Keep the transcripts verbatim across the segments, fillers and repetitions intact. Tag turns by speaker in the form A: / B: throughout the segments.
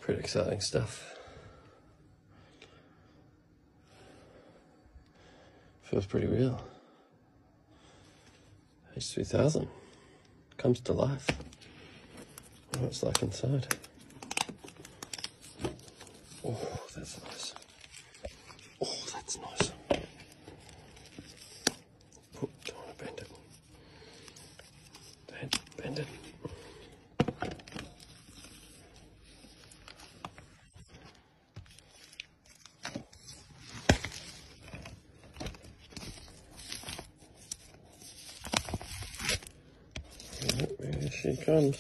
A: Pretty exciting stuff. Feels pretty real. H three thousand comes to life. What it's like inside. Oh, that's nice. Oh, that's nice. Oh, don't want to bend it. Bend, bend it. Here she comes.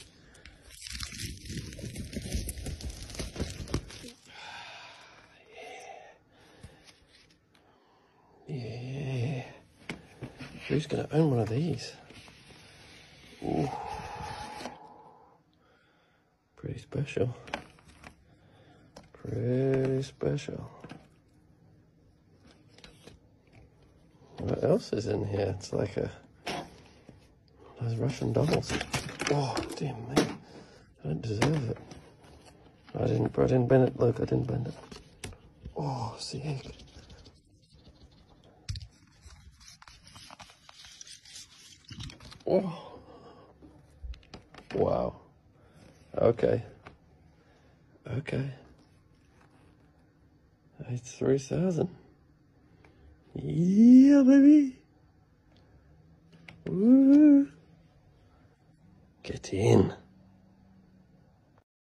A: Yeah. Who's gonna own one of these? Ooh. Pretty special. Pretty special. What else is in here? It's like a those Russian dolls. Oh, dear me. I don't deserve it. I didn't, I didn't bend it. Look, I didn't bend it. Oh, it's the egg. Oh. Wow. Okay. Okay. It's three thousand. Yeah, baby. Woo. Get in.